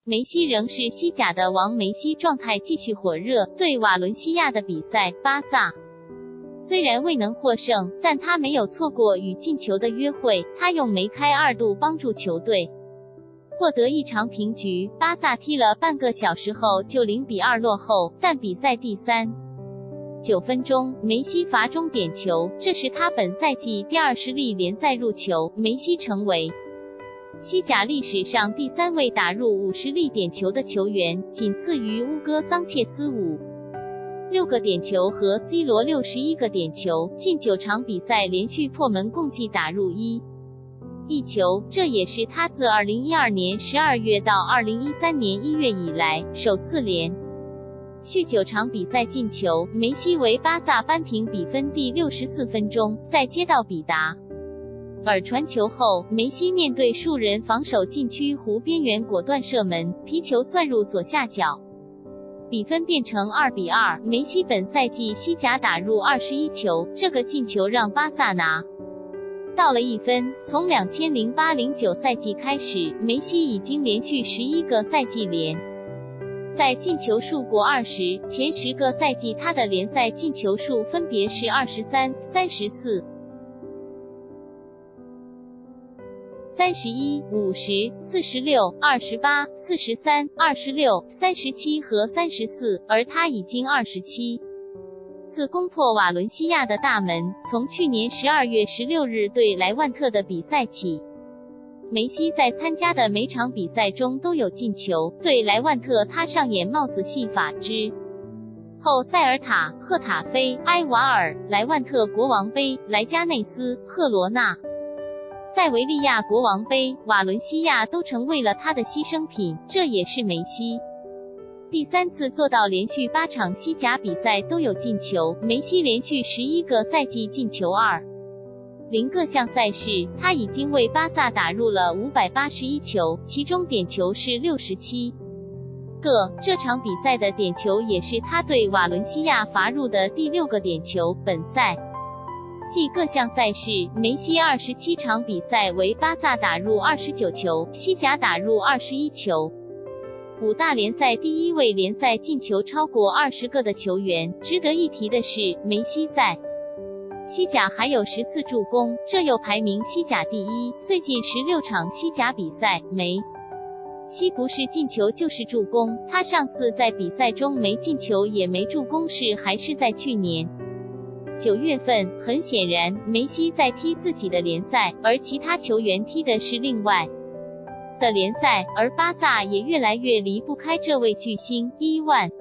梅西仍是西甲的王，梅西状态继续火热。对瓦伦西亚的比赛，巴萨虽然未能获胜，但他没有错过与进球的约会，他用梅开二度帮助球队获得一场平局。巴萨踢了半个小时后就0-2落后，但比赛第9分钟，梅西罚中点球，这是他本赛季第20粒联赛入球，梅西成为西甲历史上第3位打入50粒点球的球员，仅次于乌戈桑切斯56个点球和 C 罗61个点球，近9场比赛连续破门，共计打入1球，这也是他自2012年12月到2013年1月以来首次连续9场比赛进球。梅西为巴萨扳平比分第64分钟，在接到比达尔传球后，梅西面对数人防守禁区弧边缘果断射门，皮球窜入左下角，比分变成2-2。梅西本赛季西甲打入21球，这个进球让巴萨拿到了1分。从2008-09赛季开始，梅西已经连续11个赛季联赛进球数过20，前10个赛季他的联赛进球数分别是23、34、31、50、46、28、43、26、37和34，而他已经27次攻破瓦伦西亚的大门。从去年12月16日对莱万特的比赛起，梅西在参加的每场比赛中都有进球。对莱万特，他上演帽子戏法之后，塞尔塔、赫塔菲、埃瓦尔、莱万特国王杯、莱加内斯、赫罗纳、塞维利亚国王杯、瓦伦西亚都成为了他的牺牲品。这也是梅西第3次做到连续8场西甲比赛都有进球。梅西连续11个赛季进球20各项赛事，他已经为巴萨打入了581球，其中点球是67个。这场比赛的点球也是他对瓦伦西亚罚入的第6个点球。本赛季各项赛事，梅西27场比赛为巴萨打入29球，西甲打入21球。5大联赛第1位联赛进球超过20个的球员。值得一提的是，梅西在西甲还有14助攻，这又排名西甲第1。最近16场西甲比赛，梅西不是进球就是助攻。他上次在比赛中没进球也没助攻时还是在去年9月份。很显然，梅西在踢自己的联赛，而其他球员踢的是另外的联赛，而巴萨也越来越离不开这位巨星。1万